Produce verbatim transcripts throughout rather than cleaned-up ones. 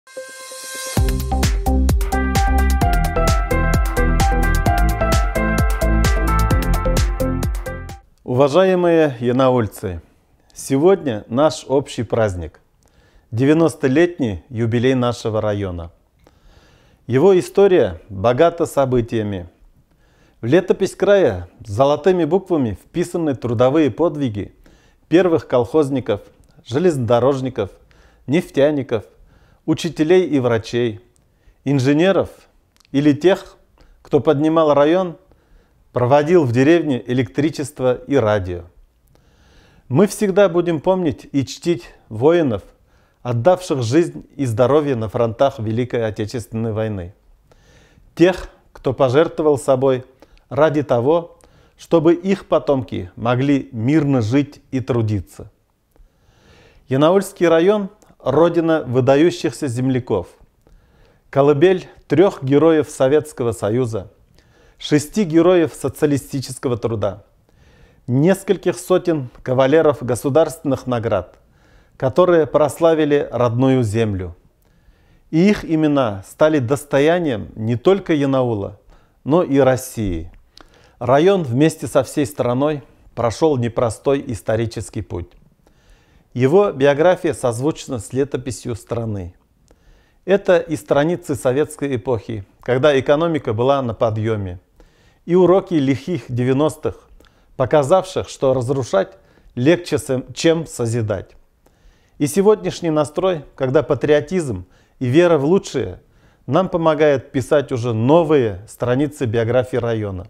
Уважаемые янаульцы, сегодня наш общий праздник – девяностолетний юбилей нашего района. Его история богата событиями. В летопись края золотыми буквами вписаны трудовые подвиги первых колхозников, железнодорожников, нефтяников, учителей и врачей, инженеров или тех, кто поднимал район, проводил в деревне электричество и радио. Мы всегда будем помнить и чтить воинов, отдавших жизнь и здоровье на фронтах Великой Отечественной войны. Тех, кто пожертвовал собой ради того, чтобы их потомки могли мирно жить и трудиться. Янаульский район – родина выдающихся земляков, колыбель трех героев Советского Союза, шести героев социалистического труда, нескольких сотен кавалеров государственных наград, которые прославили родную землю. И их имена стали достоянием не только Янаула, но и России. Район вместе со всей страной прошел непростой исторический путь. Его биография созвучна с летописью страны. Это и страницы советской эпохи, когда экономика была на подъеме, и уроки лихих девяностых, показавших, что разрушать легче, чем созидать. И сегодняшний настрой, когда патриотизм и вера в лучшее нам помогает писать уже новые страницы биографии района.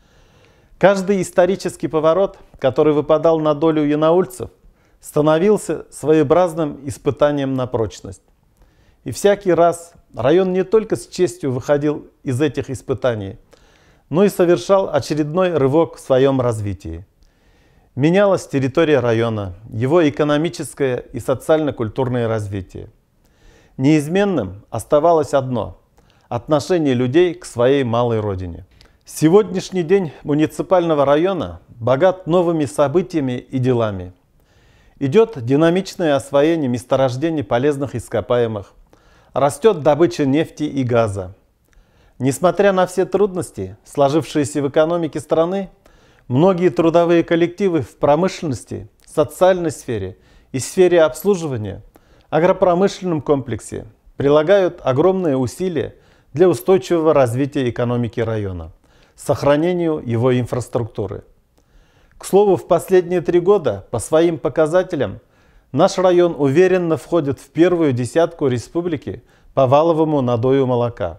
Каждый исторический поворот, который выпадал на долю янаульцев, становился своеобразным испытанием на прочность. И всякий раз район не только с честью выходил из этих испытаний, но и совершал очередной рывок в своем развитии. Менялась территория района, его экономическое и социально-культурное развитие. Неизменным оставалось одно – отношение людей к своей малой родине. Сегодняшний день муниципального района богат новыми событиями и делами. Идет динамичное освоение месторождений полезных ископаемых, растет добыча нефти и газа. Несмотря на все трудности, сложившиеся в экономике страны, многие трудовые коллективы в промышленности, социальной сфере и сфере обслуживания, агропромышленном комплексе прилагают огромные усилия для устойчивого развития экономики района, сохранению его инфраструктуры. К слову, в последние три года по своим показателям наш район уверенно входит в первую десятку республики по валовому надою молока.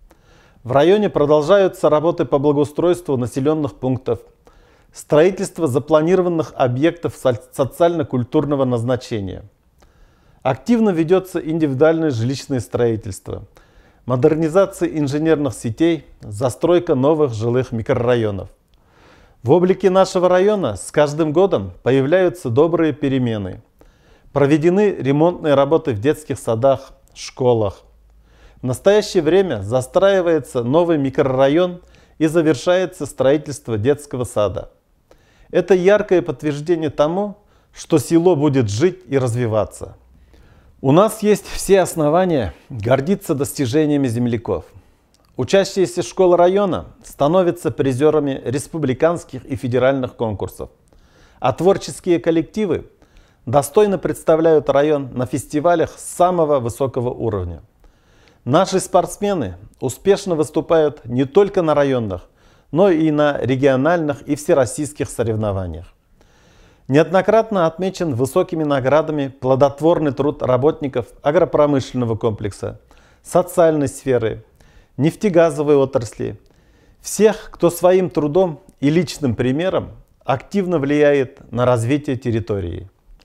В районе продолжаются работы по благоустройству населенных пунктов, строительство запланированных объектов социально-культурного назначения. Активно ведется индивидуальное жилищное строительство, модернизация инженерных сетей, застройка новых жилых микрорайонов. В облике нашего района с каждым годом появляются добрые перемены. Проведены ремонтные работы в детских садах, школах. В настоящее время застраивается новый микрорайон и завершается строительство детского сада. Это яркое подтверждение тому, что село будет жить и развиваться. У нас есть все основания гордиться достижениями земляков. Учащиеся школы района становятся призерами республиканских и федеральных конкурсов, а творческие коллективы достойно представляют район на фестивалях самого высокого уровня. Наши спортсмены успешно выступают не только на районных, но и на региональных и всероссийских соревнованиях. Неоднократно отмечен высокими наградами плодотворный труд работников агропромышленного комплекса, социальной сферы, нефтегазовой отрасли, всех, кто своим трудом и личным примером активно влияет на развитие территории.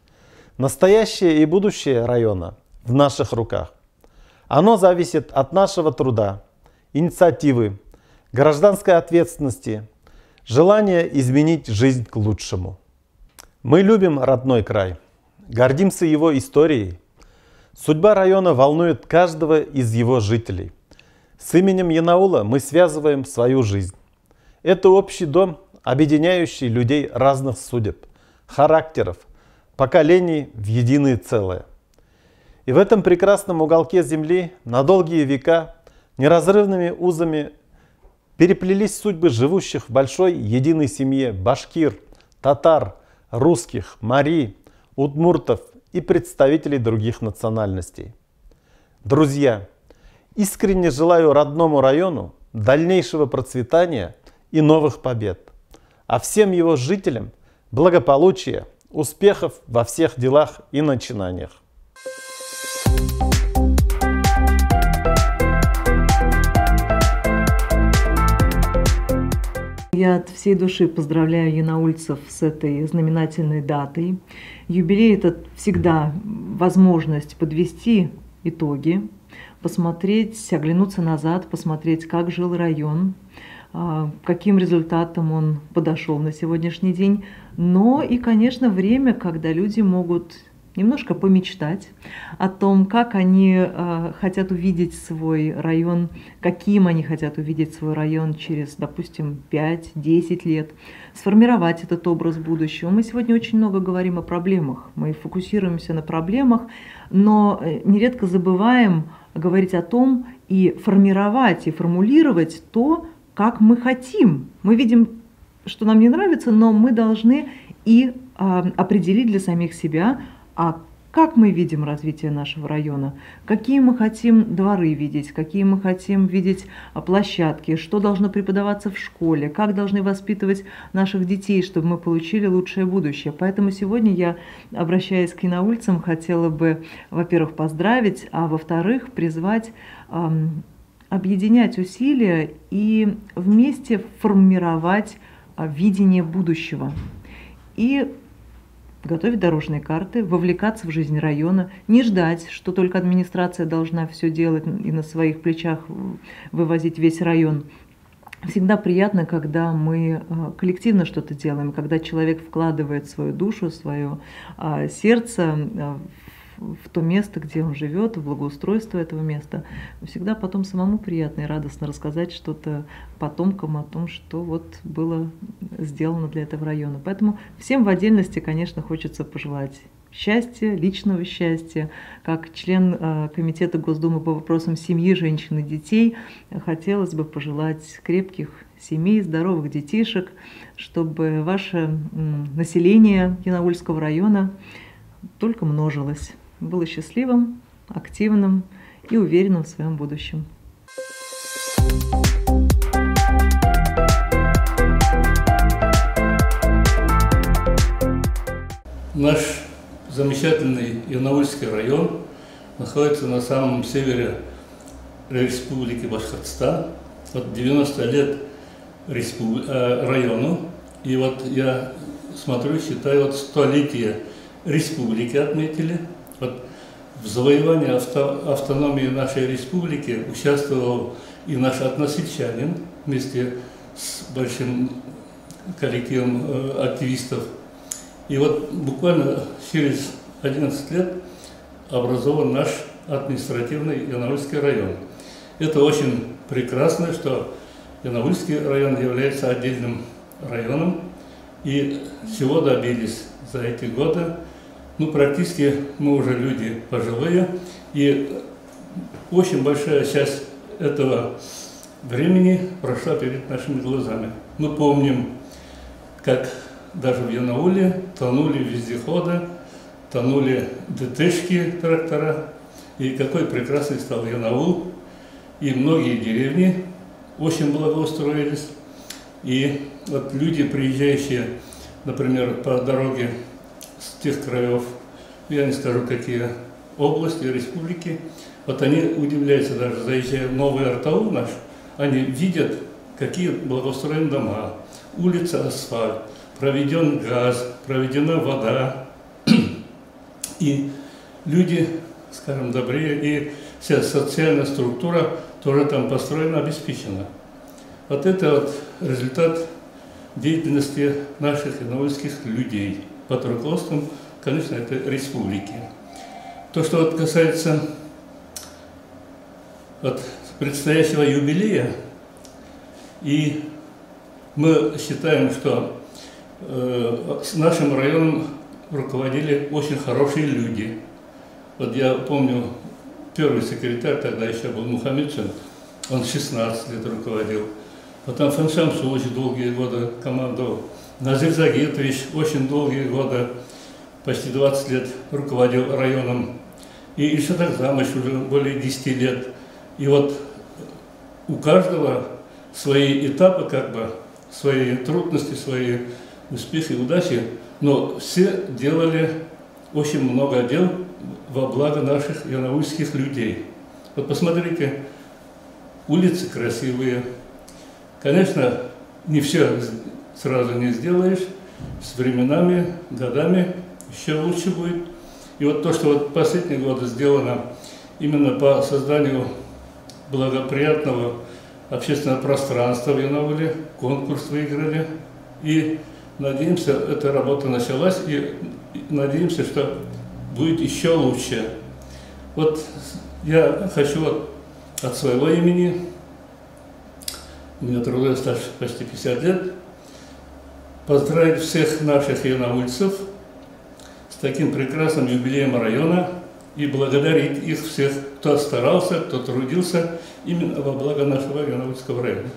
Настоящее и будущее района в наших руках. Оно зависит от нашего труда, инициативы, гражданской ответственности, желания изменить жизнь к лучшему. Мы любим родной край, гордимся его историей. Судьба района волнует каждого из его жителей. С именем Янаула мы связываем свою жизнь. Это общий дом, объединяющий людей разных судеб, характеров, поколений в единое целое. И в этом прекрасном уголке земли на долгие века неразрывными узами переплелись судьбы живущих в большой единой семье башкир, татар, русских, мари, удмуртов и представителей других национальностей. Друзья, искренне желаю родному району дальнейшего процветания и новых побед, а всем его жителям благополучия, успехов во всех делах и начинаниях. Я от всей души поздравляю янаульцев с этой знаменательной датой. Юбилей – это всегда возможность подвести итоги, посмотреть, оглянуться назад, посмотреть, как жил район, каким результатом он подошел на сегодняшний день. Но и, конечно, время, когда люди могут немножко помечтать о том, как они э, хотят увидеть свой район, каким они хотят увидеть свой район через, допустим, пять-десять лет, сформировать этот образ будущего. Мы сегодня очень много говорим о проблемах, мы фокусируемся на проблемах, но нередко забываем говорить о том и формировать, и формулировать то, как мы хотим. Мы видим, что нам не нравится, но мы должны и э, определить для самих себя, а как мы видим развитие нашего района, какие мы хотим дворы видеть, какие мы хотим видеть площадки, что должно преподаваться в школе, как должны воспитывать наших детей, чтобы мы получили лучшее будущее. Поэтому сегодня я, обращаясь к янаульцам, хотела бы, во-первых, поздравить, а во-вторых, призвать эм, объединять усилия и вместе формировать э, видение будущего. И готовить дорожные карты, вовлекаться в жизнь района, не ждать, что только администрация должна все делать и на своих плечах вывозить весь район. Всегда приятно, когда мы коллективно что-то делаем, когда человек вкладывает свою душу, свое сердце в то место, где он живет, в благоустройство этого места. Всегда потом самому приятно и радостно рассказать что-то потомкам о том, что вот было сделано для этого района. Поэтому всем в отдельности, конечно, хочется пожелать счастья, личного счастья. Как член э, комитета Госдумы по вопросам семьи, женщин и детей, хотелось бы пожелать крепких семей, здоровых детишек, чтобы ваше м, население Янаульского района только множилось, было счастливым, активным и уверенным в своем будущем. Наш замечательный Янаульский район находится на самом севере Республики Башкортостан. Вот девяносто лет республи... району. И вот я смотрю, считаю, вот столетие республики отметили. Вот в завоевании авто, автономии нашей республики участвовал и наш односельчанин вместе с большим коллективом э, активистов. И вот буквально через одиннадцать лет образован наш административный Янаульский район. Это очень прекрасно, что Янаульский район является отдельным районом. И всего добились за эти годы. Ну, практически мы уже люди пожилые, и очень большая часть этого времени прошла перед нашими глазами. Мы помним, как даже в Янауле тонули вездеходы, тонули ДТшки, трактора, и какой прекрасный стал Янаул, и многие деревни очень благоустроились. И вот люди, приезжающие, например, по дороге с тех краев, я не скажу, какие области, республики, вот они удивляются даже, заезжая в Новый Артаул наш, они видят, какие благоустроены дома, улица, асфальт, проведен газ, проведена вода, и люди, скажем, добрее, и вся социальная структура тоже там построена, обеспечена. Вот это вот результат деятельности наших янаульских людей под руководством, конечно, это республики. То, что вот касается вот предстоящего юбилея, и мы считаем, что э, с нашим районом руководили очень хорошие люди. Вот я помню, первый секретарь тогда еще был Мухаммедшин, он шестнадцать лет руководил. Потом Фаншам очень долгие годы командовал. Назир Загитович очень долгие годы, почти двадцать лет руководил районом. И Ильшат Замыч уже более десяти лет. И вот у каждого свои этапы, как бы, свои трудности, свои успехи, удачи, но все делали очень много дел во благо наших янаульских людей. Вот посмотрите, улицы красивые. Конечно, не все сразу не сделаешь, с временами, годами еще лучше будет. И вот то, что вот последние годы сделано именно по созданию благоприятного общественного пространства в Янауле, конкурс выиграли. И надеемся, эта работа началась, и надеемся, что будет еще лучше. Вот я хочу вот от своего имени, у меня трудовой стаж почти пятьдесят лет, поздравить всех наших янаульцев с таким прекрасным юбилеем района и благодарить их всех, кто старался, кто трудился именно во благо нашего Янаульского района.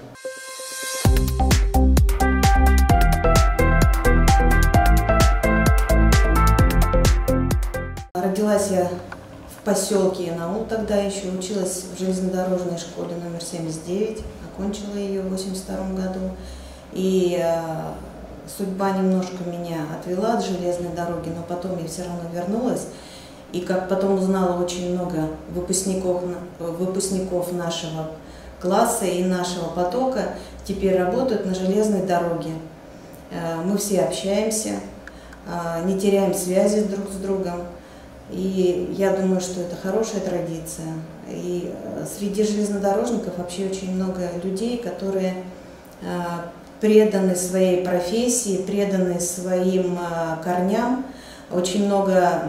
Родилась я в поселке Янаул, тогда еще училась в железнодорожной школе номер семьдесят девять, окончила ее в восемьдесят втором году. И э, судьба немножко меня отвела от железной дороги, но потом я все равно вернулась. И как потом узнала, очень много выпускников, выпускников нашего класса и нашего потока теперь работают на железной дороге. Мы все общаемся, не теряем связи друг с другом. И я думаю, что это хорошая традиция. И среди железнодорожников вообще очень много людей, которые преданы своей профессии, преданы своим корням. Очень много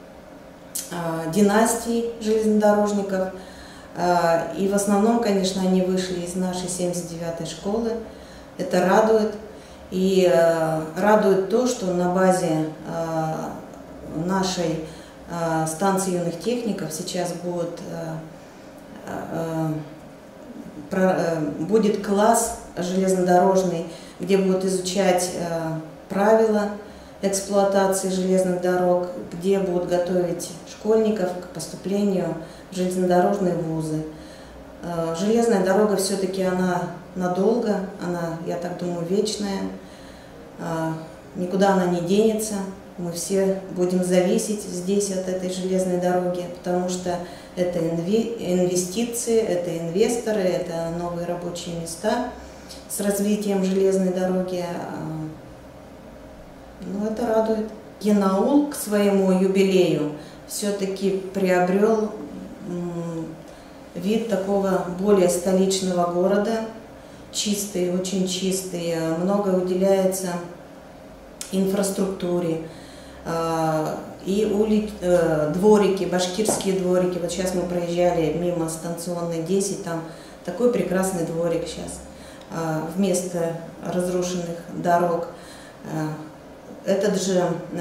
династий железнодорожников, и в основном, конечно, они вышли из нашей семьдесят девятой школы. Это радует, и радует то, что на базе нашей станции юных техников сейчас будет, будет класс железнодорожный, где будут изучать правила эксплуатации железных дорог, где будут готовить школьников к поступлению в железнодорожные вузы. Железная дорога все-таки она надолго, она, я так думаю, вечная, никуда она не денется. Мы все будем зависеть здесь от этой железной дороги, потому что это инвестиции, это инвесторы, это новые рабочие места с развитием железной дороги. Ну, это радует. Янаул к своему юбилею все-таки приобрел вид такого более столичного города, чистый, очень чистый, много уделяется инфраструктуре. И ули... дворики, башкирские дворики. Вот сейчас мы проезжали мимо станционной десять, там такой прекрасный дворик сейчас, вместо разрушенных дорог. Этот же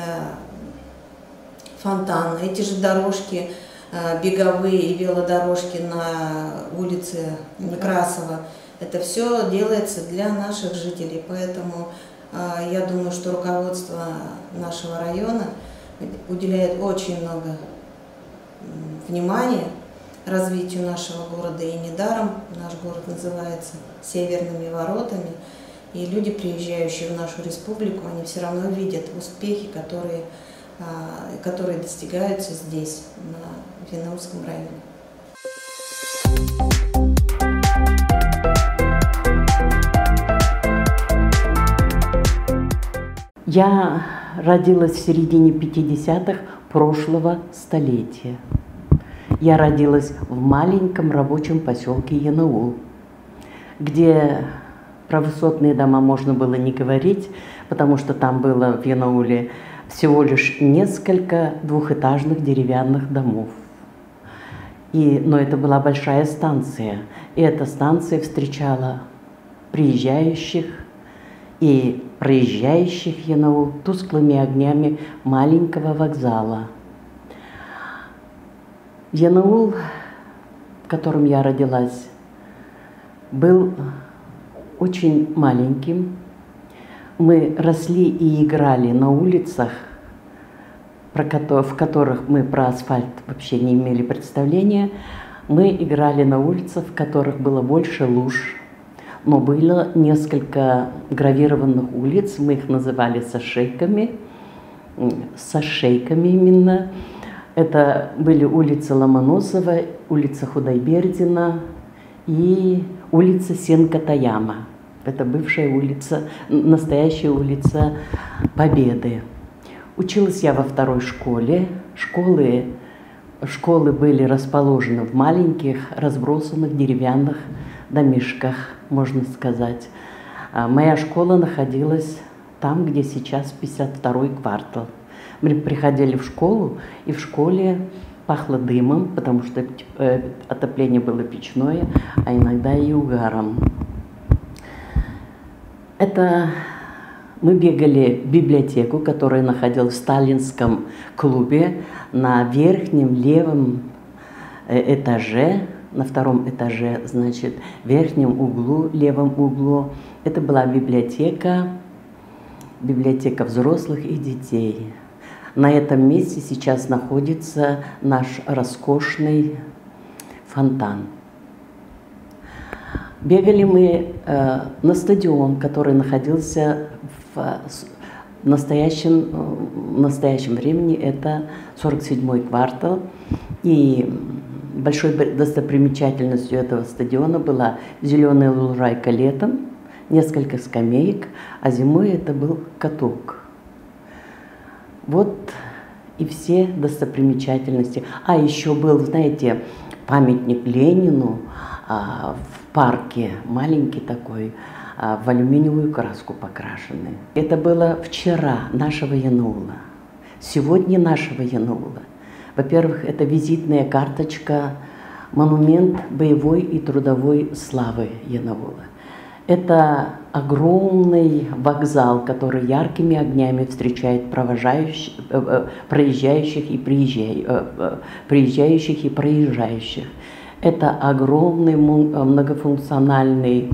фонтан, эти же дорожки, беговые и велодорожки на улице Некрасова, это все делается для наших жителей. Поэтому я думаю, что руководство нашего района уделяет очень много внимания развитию нашего города. И недаром наш город называется Северными воротами. И люди, приезжающие в нашу республику, они все равно видят успехи, которые, которые достигаются здесь, на Янаульском районе. Я родилась в середине пятидесятых прошлого столетия. Я родилась в маленьком рабочем поселке Янаул, где про высотные дома можно было не говорить, потому что там было в Янауле всего лишь несколько двухэтажных деревянных домов. И, но это была большая станция, и эта станция встречала приезжающих и проезжающих Янаул тусклыми огнями маленького вокзала. Янаул, в котором я родилась, был очень маленьким. Мы росли и играли на улицах, в которых мы про асфальт вообще не имели представления. Мы играли на улицах, в которых было больше луж, но было несколько гравированных улиц, мы их называли сошейками, сошейками именно. Это были улица Ломоносова, улица Худайбердина и улица Сенкатаяма. Это бывшая улица, настоящая улица Победы. Училась я во второй школе. Школы, школы были расположены в маленьких, разбросанных деревянных домишках, можно сказать. Моя школа находилась там, где сейчас пятьдесят второй квартал. Мы приходили в школу, и в школе пахло дымом, потому что отопление было печное, а иногда и угаром. Это мы бегали в библиотеку, которая находилась в сталинском клубе на верхнем левом этаже, на втором этаже, значит, в верхнем углу, левом углу. Это была библиотека, библиотека взрослых и детей. На этом месте сейчас находится наш роскошный фонтан. Бегали мы э, на стадион, который находился в, в, настоящем, в настоящем времени, это сорок седьмой квартал. И большой достопримечательностью этого стадиона была зеленая лужайка летом, несколько скамеек, а зимой это был каток. Вот и все достопримечательности. А еще был, знаете, памятник Ленину а, в парке, маленький такой, а, в алюминиевую краску покрашенный. Это было вчера нашего Янаула, сегодня нашего Янаула. Во-первых, это визитная карточка, монумент боевой и трудовой славы Янаула. Это огромный вокзал, который яркими огнями встречает провожающих, проезжающих и приезжающих и проезжающих. Это огромный многофункциональный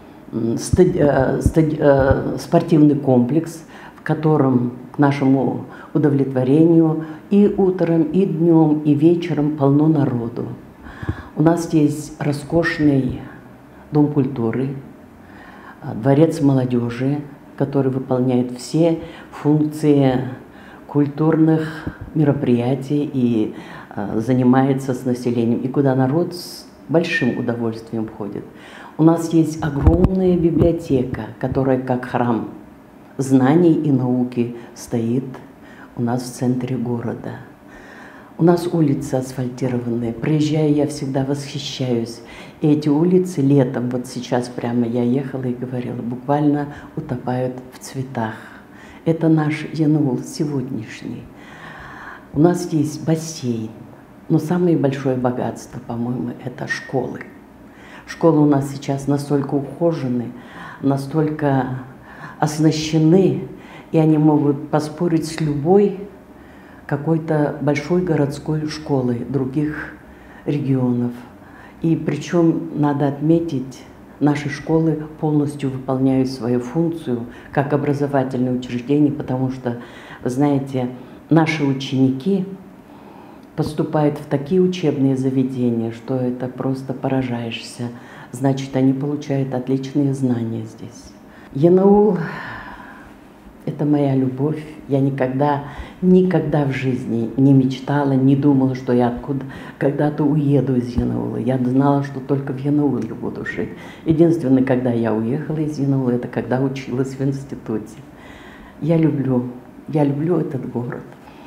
спортивный комплекс, в котором к нашему удовлетворению и утром, и днем, и вечером полно народу. У нас есть роскошный дом культуры, дворец молодежи, который выполняет все функции культурных мероприятий и а, занимается с населением, и куда народ с большим удовольствием ходит. У нас есть огромная библиотека, которая как храм знаний и науки стоит у нас в центре города. У нас улицы асфальтированные. Проезжая, я всегда восхищаюсь. И эти улицы летом, вот сейчас прямо я ехала и говорила, буквально утопают в цветах. Это наш Янаул сегодняшний. У нас есть бассейн, но самое большое богатство, по-моему, это школы. Школы у нас сейчас настолько ухожены, настолько оснащены, и они могут поспорить с любой какой-то большой городской школой других регионов. И причем надо отметить, наши школы полностью выполняют свою функцию как образовательное учреждение, потому что, вы знаете, наши ученики поступают в такие учебные заведения, что это просто поражаешься. Значит, они получают отличные знания здесь. Янаул – это моя любовь. Я никогда, никогда в жизни не мечтала, не думала, что я откуда когда-то уеду из Янаула. Я знала, что только в Янауле буду жить. Единственное, когда я уехала из Янаула, это когда училась в институте. Я люблю, я люблю этот город.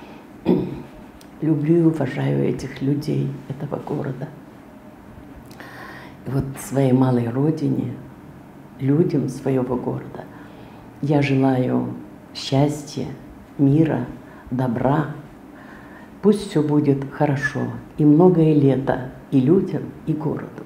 Люблю и уважаю этих людей этого города. И вот своей малой родине, людям своего города я желаю счастья, мира, добра. Пусть все будет хорошо и многое лето и людям, и городу.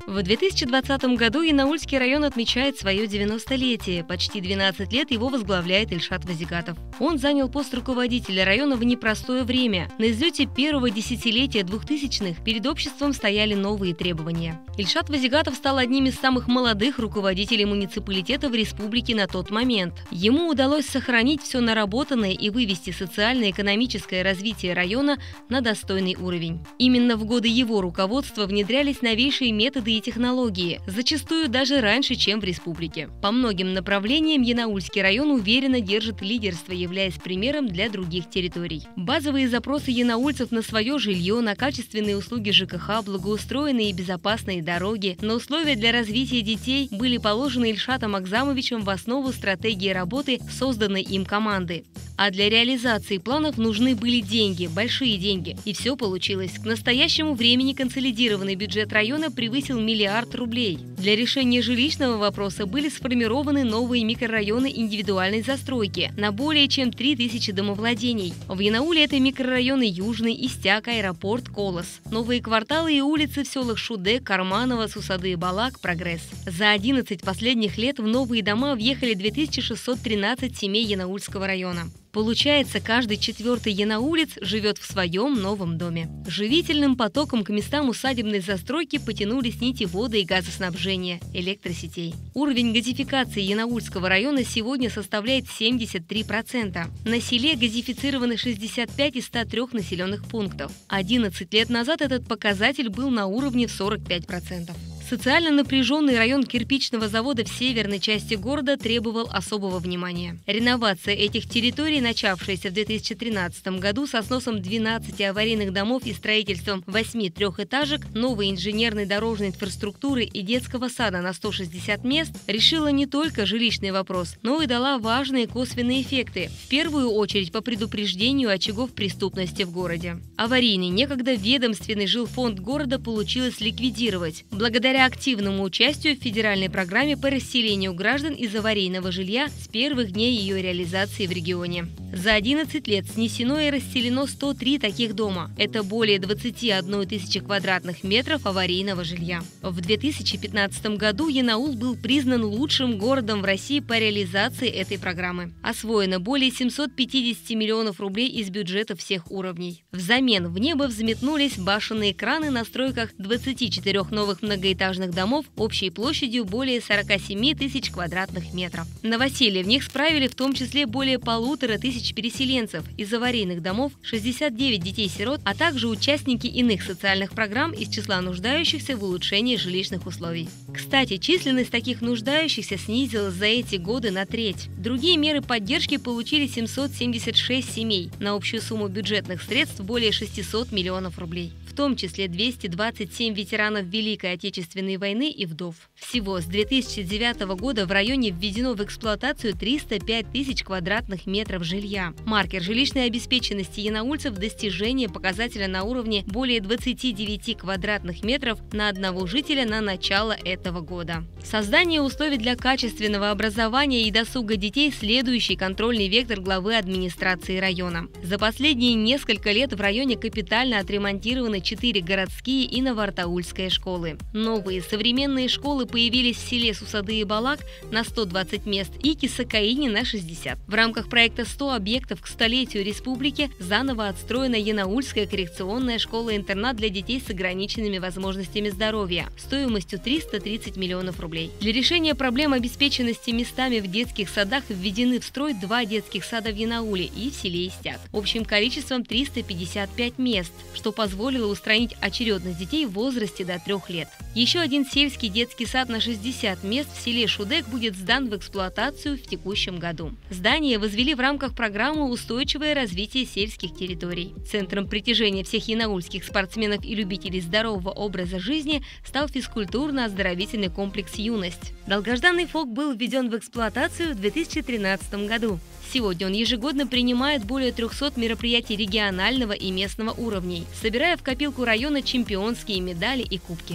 В две тысячи двадцатом году Янаульский район отмечает свое девяностолетие. Почти двенадцать лет его возглавляет Ильшат Вазигатов. Он занял пост руководителя района в непростое время. На излете первого десятилетия двухтысячных перед обществом стояли новые требования. Ильшат Вазигатов стал одним из самых молодых руководителей муниципалитета в республике на тот момент. Ему удалось сохранить все наработанное и вывести социально-экономическое развитие района на достойный уровень. Именно в годы его руководства внедрялись новейшие методы и технологии, зачастую даже раньше, чем в республике. По многим направлениям Янаульский район уверенно держит лидерство, являясь примером для других территорий. Базовые запросы янаульцев на свое жилье, на качественные услуги ЖКХ, благоустроенные и безопасные дороги, на условия для развития детей были положены Ильшатом Акзамовичем в основу стратегии работы созданной им команды. А для реализации планов нужны были деньги, большие деньги. И все получилось. К настоящему времени консолидированный бюджет района превысил миллиард рублей. Для решения жилищного вопроса были сформированы новые микрорайоны индивидуальной застройки на более чем три тысячи домовладений. В Янауле это микрорайоны Южный, Истяк, Аэропорт, Колос. Новые кварталы и улицы в селах Шуде, Карманово, Сусады и Балак, Прогресс. За одиннадцать последних лет в новые дома въехали две тысячи шестьсот тринадцать семей Янаульского района. Получается, каждый четвертый янаулец живет в своем новом доме. Живительным потоком к местам усадебной застройки потянулись нити вода и газоснабжения, электросетей. Уровень газификации Янаульского района сегодня составляет семьдесят три процента. На селе газифицированы шестьдесят пять из ста трёх населенных пунктов. одиннадцать лет назад этот показатель был на уровне в сорок пять процентов. Социально напряженный район кирпичного завода в северной части города требовал особого внимания. Реновация этих территорий, начавшаяся в две тысячи тринадцатом году со сносом двенадцати аварийных домов и строительством восьми трехэтажек, новой инженерной дорожной инфраструктуры и детского сада на сто шестьдесят мест, решила не только жилищный вопрос, но и дала важные косвенные эффекты, в первую очередь по предупреждению очагов преступности в городе. Аварийный, некогда ведомственный жилфонд города получилось ликвидировать. Благодаря активному участию в федеральной программе по расселению граждан из аварийного жилья с первых дней ее реализации в регионе. За одиннадцать лет снесено и расселено сто три таких дома. Это более двадцати одной тысячи квадратных метров аварийного жилья. В две тысячи пятнадцатом году Янаул был признан лучшим городом в России по реализации этой программы. Освоено более семисот пятидесяти миллионов рублей из бюджета всех уровней. Взамен в небо взметнулись башенные краны на стройках двадцати четырёх новых многоэтажных домов общей площадью более сорока семи тысяч квадратных метров. Новоселье в них справили в том числе более полутора тысяч переселенцев из аварийных домов, шестьдесят девять детей-сирот, а также участники иных социальных программ из числа нуждающихся в улучшении жилищных условий. Кстати, численность таких нуждающихся снизилась за эти годы на треть. Другие меры поддержки получили семьсот семьдесят шесть семей на общую сумму бюджетных средств более шестисот миллионов рублей. В том числе двести двадцать семь ветеранов Великой Отечественной войны и вдов. Всего с две тысячи девятого года в районе введено в эксплуатацию триста пять тысяч квадратных метров жилья. Маркер жилищной обеспеченности янаульцев – достижение показателя на уровне более двадцати девяти квадратных метров на одного жителя на начало этого года. Создание условий для качественного образования и досуга детей – следующий контрольный вектор главы администрации района. За последние несколько лет в районе капитально отремонтированы четыре городские и новоартаульская школы. Новые современные школы появились в селе Сусады и Балак на сто двадцать мест и Кисакаине на шестьдесят. В рамках проекта сто объектов к столетию республики заново отстроена Янаульская коррекционная школа-интернат для детей с ограниченными возможностями здоровья стоимостью триста тридцать миллионов рублей. Для решения проблем обеспеченности местами в детских садах введены в строй два детских сада в Янауле и в селе Истяк общим количеством триста пятьдесят пять мест, что позволило устранить очередность детей в возрасте до трех лет. Еще один сельский детский сад на шестьдесят мест в селе Шудек будет сдан в эксплуатацию в текущем году. Здание возвели в рамках программы «Устойчивое развитие сельских территорий». Центром притяжения всех янаульских спортсменов и любителей здорового образа жизни стал физкультурно-оздоровительный комплекс «Юность». Долгожданный ФОК был введен в эксплуатацию в две тысячи тринадцатом году. Сегодня он ежегодно принимает более трёхсот мероприятий регионального и местного уровней, собирая в копилку района чемпионские медали и кубки.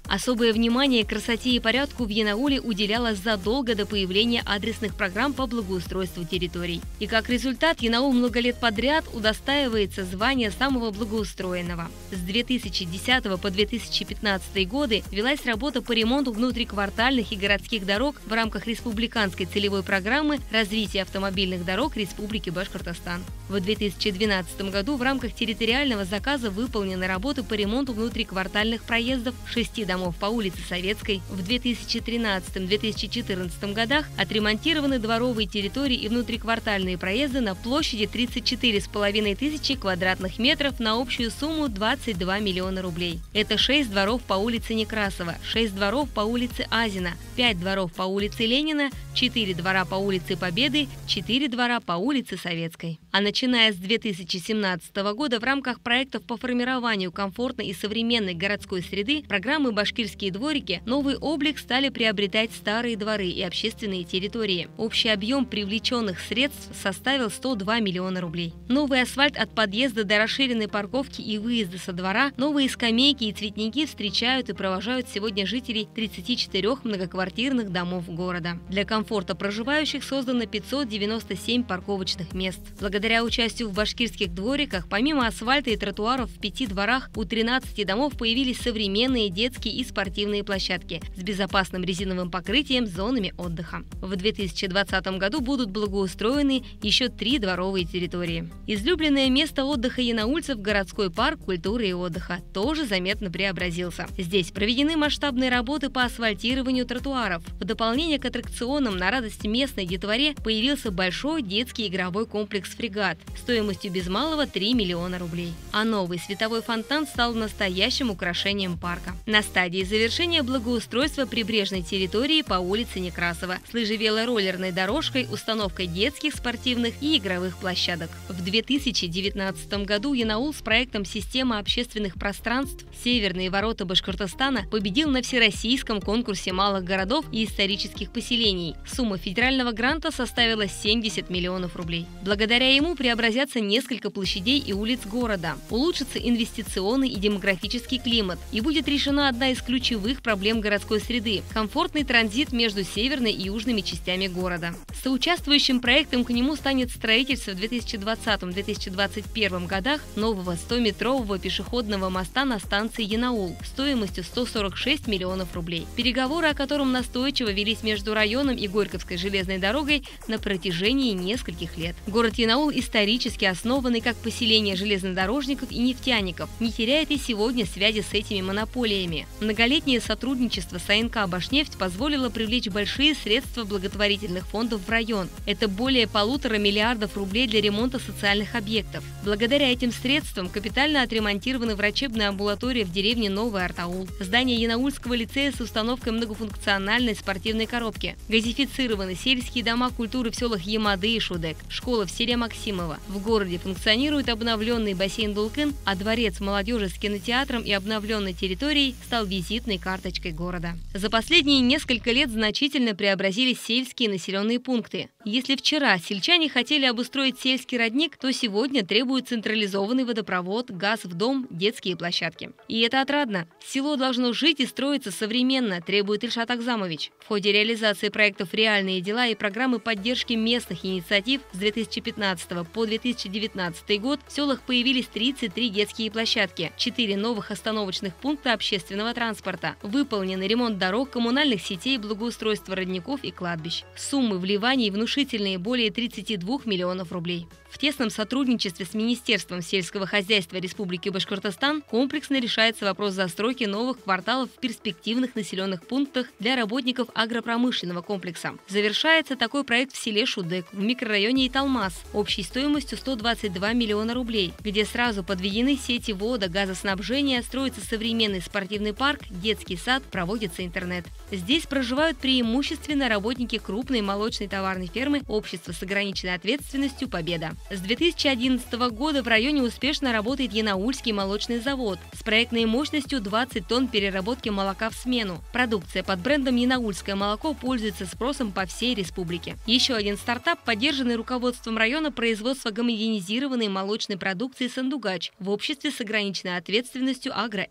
Особое внимание красоте и порядку в Янауле уделялось задолго до появления адресных программ по благоустройству территорий. И как результат, Янаул много лет подряд удостаивается звания самого благоустроенного. С две тысячи десятого по две тысячи пятнадцатый годы велась работа по ремонту внутриквартальных и городских дорог в рамках республиканской целевой программы развития автомобильных дорог Республики Башкортостан. В две тысячи двенадцатом году в рамках территориального заказа выполнены работы по ремонту внутриквартальных проездов шести домов по улице Советской. В две тысячи тринадцатом — две тысячи четырнадцатом годах отремонтированы дворовые территории и внутриквартальные проезды на площади тридцать четыре с половиной тысячи квадратных метров на общую сумму двадцать два миллиона рублей. Это шесть дворов по улице Некрасова, шесть дворов по улице Азина, пять дворов по улице Ленина, четыре двора по улице Победы, четыре двора по улице Советской. А начиная с две тысячи семнадцатого года в рамках проектов по формированию комфортной и современной городской среды программы «Башкирские дворики» новый облик стали приобретать старые дворы и общественные территории. Общий объем привлеченных средств составил сто два миллиона рублей. Новый асфальт от подъезда до расширенной парковки и выезда со двора, новые скамейки и цветники встречают и провожают сегодня жителей тридцати четырёх многоквартирных домов города. Для комфорта проживающих создано пятьсот девяносто семь парковочных мест. Благодаря участию в башкирских двориках, помимо асфальта и тротуаров в пяти дворах, у тринадцати домов появились современные детские и спортивные площадки с безопасным резиновым покрытием, зонами отдыха. В две тысячи двадцатом году будут благоустроены еще три дворовые территории. Излюбленное место отдыха янаульцев, городской парк культуры и отдыха, тоже заметно преобразился. Здесь проведены масштабные работы по асфальтированию тротуаров. В дополнение к аттракционам на радость местной детворе появился большой детский игровой комплекс «Фрегат» стоимостью без малого три миллиона рублей. А новый световой фонтан стал настоящим украшением парка. На стадии завершения благоустройства прибрежной территории по улице Некрасова с лыжевело-роллерной дорожкой, установкой детских, спортивных и игровых площадок. В две тысячи девятнадцатом году Янаул с проектом «Система общественных пространств. Северные ворота Башкортостана» победил на всероссийском конкурсе малых городов и исторических поселений. Сумма федерального гранта составила семьдесят миллионов рублей. Благодаря ему преобразятся несколько площадей и улиц города, улучшится инвестиционный и демографический климат и будет решена одна из ключевых проблем городской среды – комфортный транзит между северной и южными частями города. Соучаствующим проектом к нему станет строительство в две тысячи двадцатом — две тысячи двадцать первом годах нового стометрового пешеходного моста на станции Янаул стоимостью сто сорок шесть миллионов рублей. Переговоры, о котором настойчиво велись между районом и Горьковской железной дорогой на протяжении нескольких лет. Город Янаул, исторически основанный как поселение железнодорожников и нефтяников, не теряет и сегодня связи с этими монополиями. Многолетнее сотрудничество с АНК «Башнефть» позволило привлечь большие средства благотворительных фондов в район. Это более полутора миллиардов рублей для ремонта социальных объектов. Благодаря этим средствам капитально отремонтированы врачебная амбулатория в деревне Новый Артаул, здание Янаульского лицея с установкой многофункциональной спортивной коробки, газифицированы сельские дома культуры в селах Ямады и Шудек, школа в селе Максимова. В городе функционирует обновленный бассейн Дулкын, а дворец молодежи с кинотеатром и обновленной территорией стал визитной карточкой города. За последние несколько лет значительно преобразились сельские населенные пункты. Если вчера сельчане хотели обустроить сельский родник, то сегодня требуют централизованный водопровод, газ в дом, детские площадки. И это отрадно. Село должно жить и строиться современно, требует Ильшат Акзамович. В ходе реализации проектов «Реальные дела» и программы поддержки местных инициатив с две тысячи пятнадцатого по две тысячи девятнадцатый год в селах появились тридцать три детские площадки, четыре новых остановочных пункта общественного транспорта, выполнен ремонт дорог, коммунальных сетей, благоустройство родников и кладбищ. Суммы вливаний внушительные – более тридцати двух миллионов рублей. В тесном сотрудничестве с Министерством сельского хозяйства Республики Башкортостан комплексно решается вопрос застройки новых кварталов в перспективных населенных пунктах для работников агропромышленного комплекса. Завершается такой проект в селе Шудек, в микрорайоне Италмас, общей стоимостью сто двадцать два миллиона рублей, где сразу подведены сети вода, газоснабжения, строится современный спортивный парк, детский сад, проводится интернет. Здесь проживают преимущественно работники крупной молочной товарной фермы общества с ограниченной ответственностью «Победа». С две тысячи одиннадцатого года в районе успешно работает Янаульский молочный завод с проектной мощностью двадцать тонн переработки молока в смену. Продукция под брендом «Янаульское молоко» пользуется спросом по всей республике. Еще один стартап, поддержанный руководством района, производство гомогенизированной молочной продукции «Сандугач» в обществе с ограниченной ответственностью «Агро-М».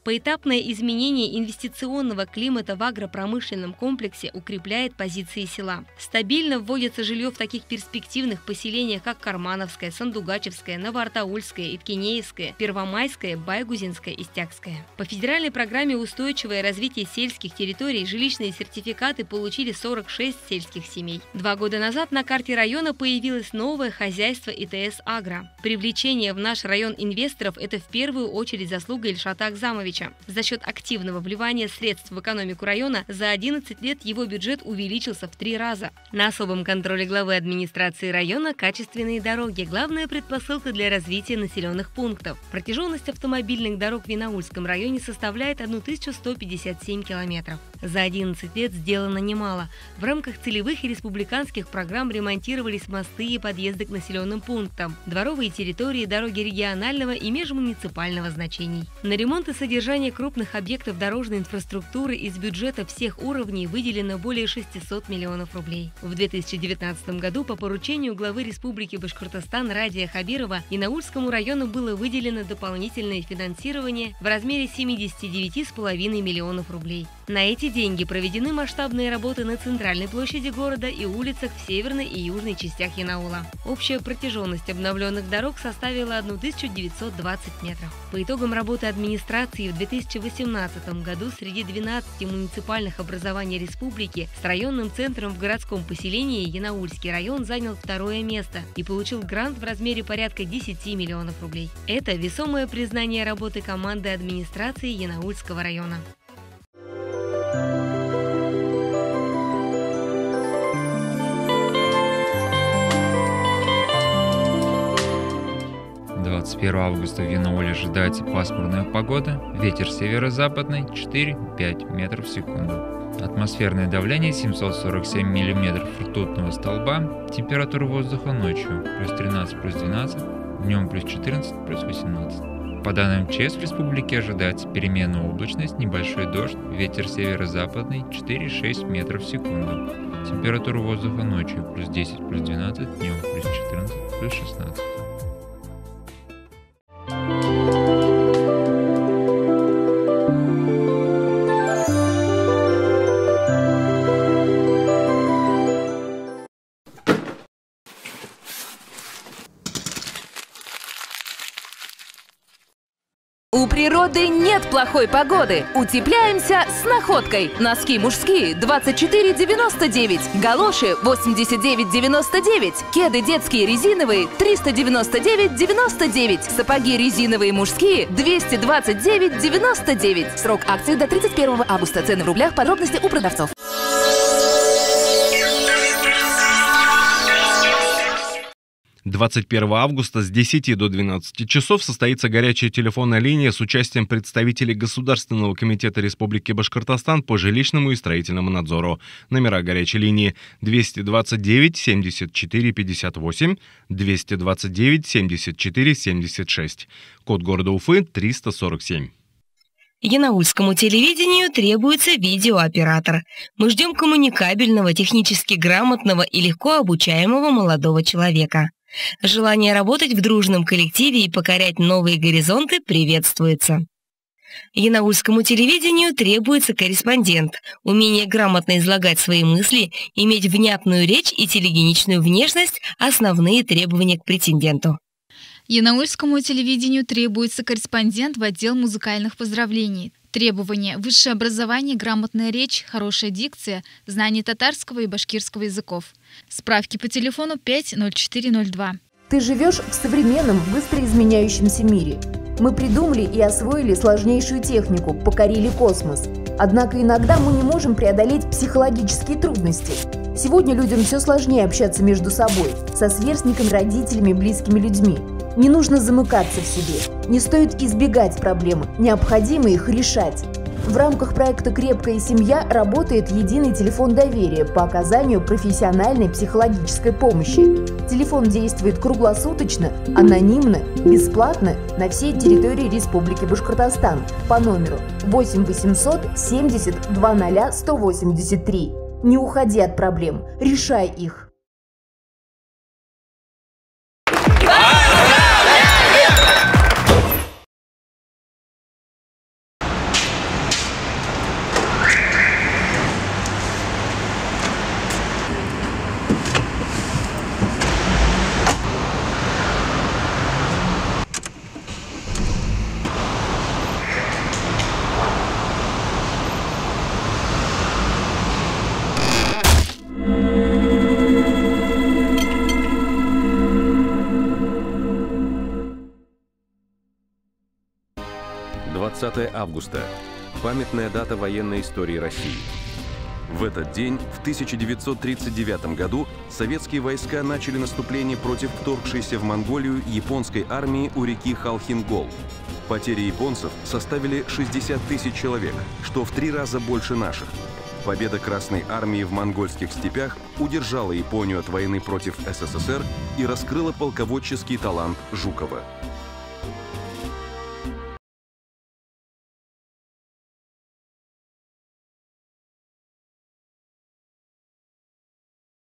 Поэтапное изменение инвестиционного климата в агропромышленном комплексе укрепляет позиции села. Стабильно вводится жилье в таких перспективных поселениях, как Кармановское, Сандугачевское, Новоартаульское, Иткинеевское, Первомайское, Байгузинское и Стягское. По федеральной программе «Устойчивое развитие сельских территорий» жилищные сертификаты получили сорок шесть сельских семей. Два года назад на карте района появилось новое хозяйство И Тэ Эс «Агро». Привлечение в наш район инвесторов – это в первую очередь заслуга Ильшата Акзамовича. За счет активного вливания средств в экономику района за одиннадцать лет его бюджет увеличился в три раза. На особом контроле главы администрации района качественные дороги – главная предпосылка для развития населенных пунктов. Протяженность автомобильных дорог в Янаульском районе составляет тысячу сто пятьдесят семь километров. За одиннадцать лет сделано немало. В рамках целевых и республиканских программ ремонтировались мосты и подъезды к населенным пунктам, дворовые территории, дороги регионального и межмуниципального значений. На ремонт и содержание крупных объектов дорожной инфраструктуры из бюджета всех уровней выделено более шестисот миллионов рублей. В две тысячи девятнадцатом году по поручению главы Республики Башкортостан Радия Хабирова Янаульскому району было выделено дополнительное финансирование в размере семидесяти девяти с половиной миллионов рублей. На эти деньги проведены масштабные работы на центральной площади города и улицах в северной и южной частях Янаула. Общая протяженность обновленных дорог составила тысячу девятьсот двадцать метров. По итогам работы администрации в две тысячи восемнадцатом году среди двенадцати муниципальных образований республики с районным центром в городском поселении Янаульский район занял второе место и получил грант в размере порядка десяти миллионов рублей. Это весомое признание работы команды администрации Янаульского района. двадцать первого августа в Янауле ожидается пасмурная погода, ветер северо-западный четыре-пять метров в секунду. Атмосферное давление семьсот сорок семь миллиметров ртутного столба, температура воздуха ночью плюс тринадцать, плюс двенадцать, днем плюс четырнадцать, плюс восемнадцать. По данным ЧС в республике ожидается переменная облачность, небольшой дождь, ветер северо-западный четыре-шесть метров в секунду. Температура воздуха ночью плюс десять, плюс двенадцать, днем плюс четырнадцать, плюс шестнадцать. У природы нет плохой погоды. Утепляемся с находкой. Носки мужские двадцать четыре девяносто девять, галоши восемьдесят девять девяносто девять, кеды детские резиновые триста девяносто девять девяносто девять, сапоги резиновые мужские двести двадцать девять девяносто девять. Срок акции до тридцать первого августа. Цены в рублях, подробности у продавцов. двадцать первого августа с десяти до двенадцати часов состоится горячая телефонная линия с участием представителей Государственного комитета Республики Башкортостан по жилищному и строительному надзору. Номера горячей линии двести двадцать девять семьдесят четыре пятьдесят восемь, двести двадцать девять семьдесят четыре семьдесят шесть. Код города Уфы триста сорок семь. Янаульскому телевидению требуется видеооператор. Мы ждем коммуникабельного, технически грамотного и легко обучаемого молодого человека. Желание работать в дружном коллективе и покорять новые горизонты приветствуется. Янаульскому телевидению требуется корреспондент, умение грамотно излагать свои мысли, иметь внятную речь и телегеничную внешность – основные требования к претенденту. Янаульскому телевидению требуется корреспондент в отдел музыкальных поздравлений. Требования – высшее образование, грамотная речь, хорошая дикция, знание татарского и башкирского языков. Справки по телефону пять ноль четыре ноль два. Ты живешь в современном, быстро изменяющемся мире. Мы придумали и освоили сложнейшую технику, покорили космос. Однако иногда мы не можем преодолеть психологические трудности. Сегодня людям все сложнее общаться между собой, со сверстниками, родителями, близкими людьми. Не нужно замыкаться в себе. Не стоит избегать проблем, необходимо их решать. В рамках проекта «Крепкая семья» работает единый телефон доверия по оказанию профессиональной психологической помощи. Телефон действует круглосуточно, анонимно, бесплатно на всей территории Республики Башкортостан по номеру восемь восемьсот семьдесят двадцать сто восемьдесят три. Не уходи от проблем, решай их. двадцатое августа. Памятная дата военной истории России. В этот день, в тысяча девятьсот тридцать девятом году, советские войска начали наступление против вторгшейся в Монголию японской армии у реки Халхин-Гол. Потери японцев составили шестьдесят тысяч человек, что в три раза больше наших. Победа Красной армии в монгольских степях удержала Японию от войны против СССР и раскрыла полководческий талант Жукова.